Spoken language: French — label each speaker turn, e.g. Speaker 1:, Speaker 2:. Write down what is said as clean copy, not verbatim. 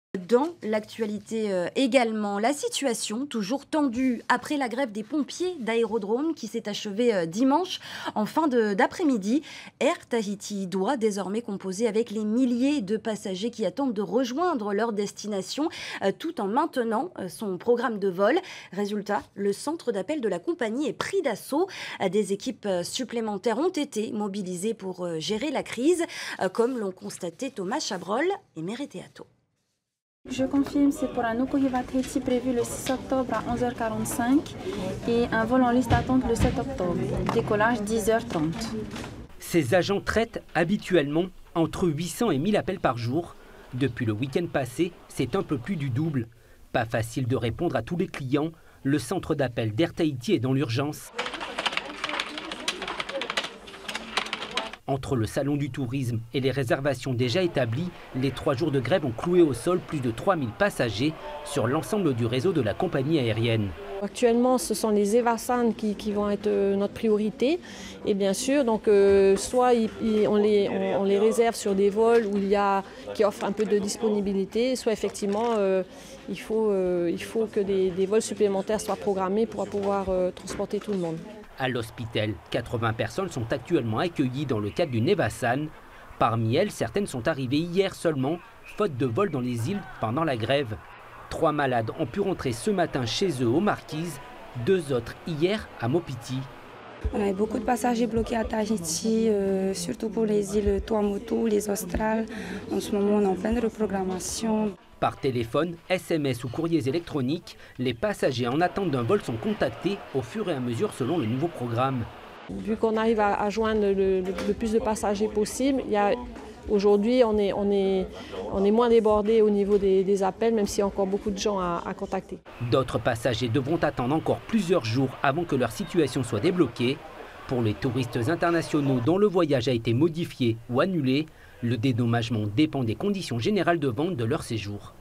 Speaker 1: Dans l'actualité également, la situation toujours tendue après la grève des pompiers d'Aérodrome qui s'est achevée dimanche en fin d'après-midi. Air Tahiti doit désormais composer avec les milliers de passagers qui attendent de rejoindre leur destination tout en maintenant son programme de vol. Résultat, le centre d'appel de la compagnie est pris d'assaut. Des équipes supplémentaires ont été mobilisées pour gérer la crise, comme l'ont constaté Thomas Chabrol et Mereteato.
Speaker 2: Je confirme, c'est pour un Nukuhiva Tahiti prévu le 6 octobre à 11h45 et un vol en liste d'attente le 7 octobre. Décollage 10h30.
Speaker 3: Ces agents traitent habituellement entre 800 et 1000 appels par jour. Depuis le week-end passé, c'est un peu plus du double. Pas facile de répondre à tous les clients. Le centre d'appel d'Air Tahiti est dans l'urgence. Entre le salon du tourisme et les réservations déjà établies, les 3 jours de grève ont cloué au sol plus de 3000 passagers sur l'ensemble du réseau de la compagnie aérienne.
Speaker 4: Actuellement, ce sont les Evasan qui vont être notre priorité. Et bien sûr, donc, soit on les réserve sur des vols qui offrent un peu de disponibilité, soit effectivement, il faut que des vols supplémentaires soient programmés pour pouvoir transporter tout le monde.
Speaker 3: À l'Hospital, 80 personnes sont actuellement accueillies dans le cadre d'une Evasan. Parmi elles, certaines sont arrivées hier seulement, faute de vol dans les îles pendant la grève. 3 malades ont pu rentrer ce matin chez eux aux Marquises, 2 autres hier à Mopiti.
Speaker 5: On a beaucoup de passagers bloqués à Tahiti, surtout pour les îles Tuamotu, les Australes. En ce moment, on est en pleine reprogrammation.
Speaker 3: Par téléphone, SMS ou courriers électroniques, les passagers en attente d'un vol sont contactés au fur et à mesure selon le nouveau programme.
Speaker 4: Vu qu'on arrive à joindre le plus de passagers possible, aujourd'hui on est moins débordé au niveau des appels, même s'il y a encore beaucoup de gens à contacter.
Speaker 3: D'autres passagers devront attendre encore plusieurs jours avant que leur situation soit débloquée. Pour les touristes internationaux dont le voyage a été modifié ou annulé, le dédommagement dépend des conditions générales de vente de leur séjour.